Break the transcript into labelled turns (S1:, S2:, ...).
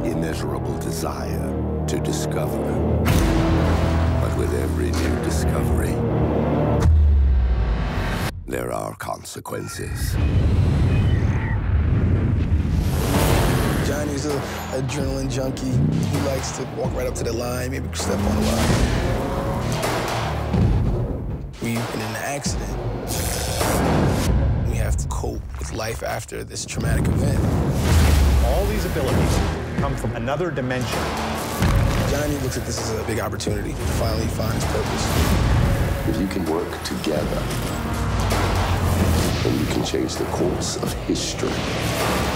S1: immeasurable desire to discover. But with every new discovery, there are consequences.
S2: Johnny's an adrenaline junkie. He likes to walk right up to the line, maybe step on the line. We've been in an accident. We have to cope with life after this traumatic event.
S3: All these abilities come from another dimension.
S2: Johnny looks at this as a big opportunity to finally find his purpose.
S1: If you can work together, then you can change the course of history.